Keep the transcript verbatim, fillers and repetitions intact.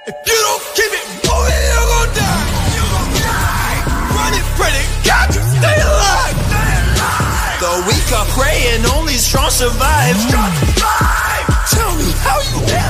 If you don't keep it moving, you're gonna die. You're gonna die. Running pretty, got to stay alive. Stay alive. The weak are praying, only strong survive. Strong survive. Tell me how you